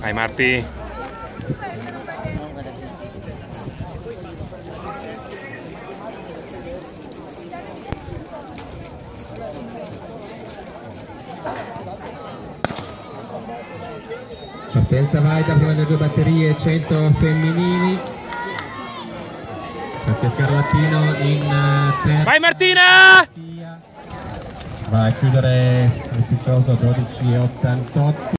Vai Marti. Partenza valida prima delle due batterie 100 femminili. Francesca Scarlattino in terza. Vai Martina! Va a chiudere il tifoso 12,88.